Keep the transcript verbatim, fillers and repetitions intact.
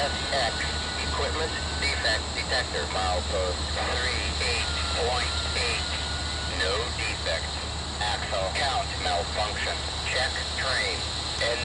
S X equipment defect detector. Milepost three eight point eight. No defects. Axle count malfunction. Check train.